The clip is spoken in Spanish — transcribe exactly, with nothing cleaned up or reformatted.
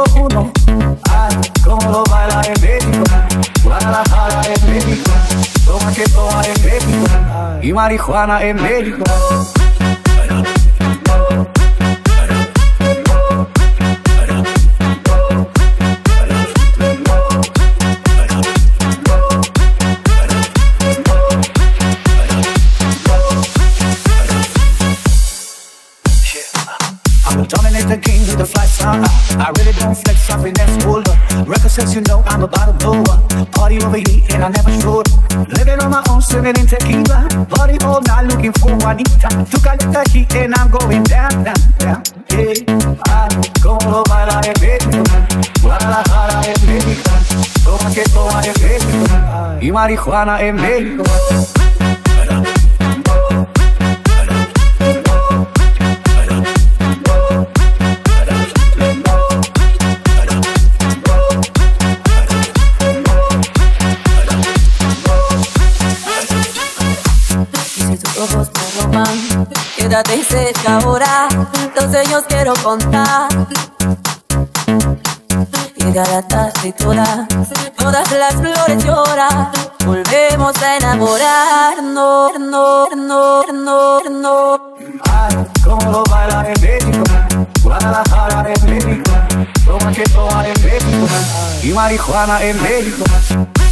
número uno. Ay, como lo baila en México, Guadalajara en México, toma que toma en México, y marihuana en México. I'm dominate the king with the fly sound. I really don't flex, I finesse, hold up. Record says you know I'm about to blow up. Party over here and I never showed up. Living on my own, swimming in tequila. Body all night looking for Juanita. Took a little heat and I'm going down, down, down. Hey, ay, como lo baila en México, Guadalajara en México, toma que toma en México, y marihuana en México. Ojos me roban, quédate cerca ahora, los sueños quiero contar. Llega la tarde toda, todas las flores lloran, volvemos a enamorarnos, no, no, no, no. Ay, como lo baila en México, Guadalajara en México, toma que toma en México, y marihuana en México.